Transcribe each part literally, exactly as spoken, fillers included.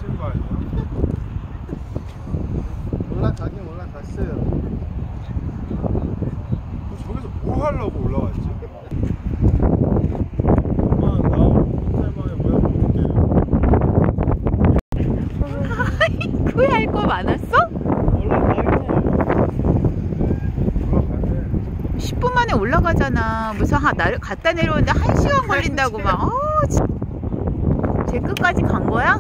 미친 거 아니야? 올라가긴 올라갔어요. 저기서 뭐 하려고 올라왔지? 엄마 나 호텔방에 뭐야 볼게. 후회할 거 많았어? 십 분 만에 올라가잖아. 무슨 하, 나, 갔다 내려오는데 한 시간 걸린다고 막. 어, 제 끝까지 간 거야?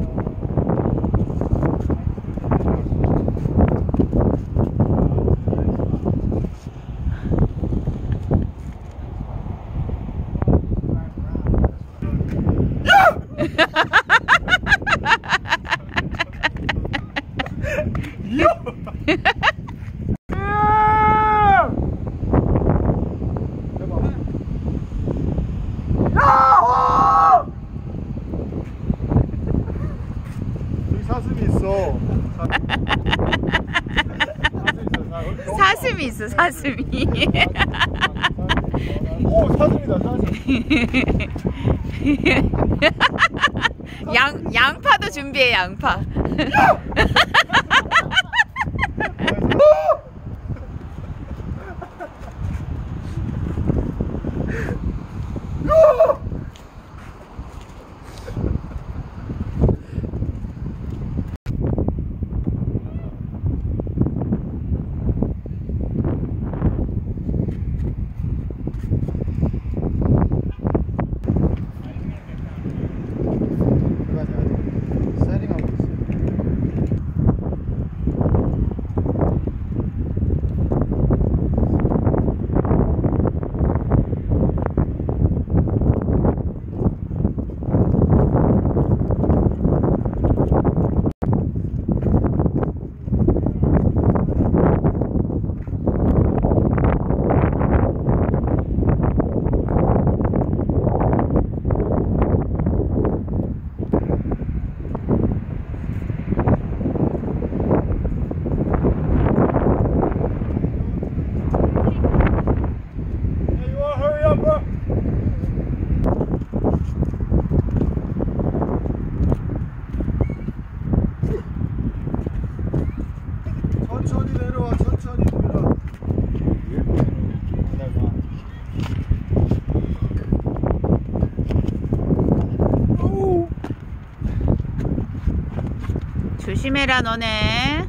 사슴이 있어. 사슴이 있어, 사슴이. 오, 사슴이다, 사슴. 양, 양파도 준비해, 양파. 천천히 내려와, 천천히 내려와. 조심해라, 너네.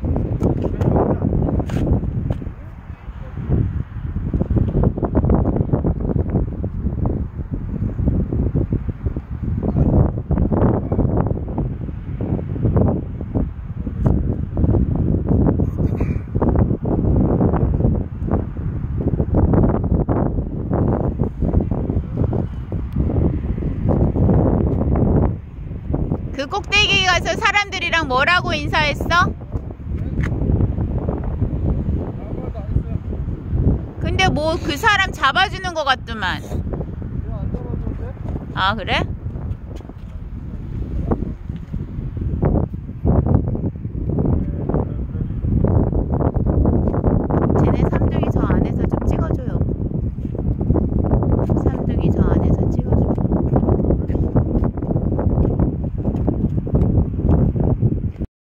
그 꼭대기 가서 사람들이랑 뭐라고 인사했어? 근데 뭐 그 사람 잡아주는 것 같더만. 아, 그래?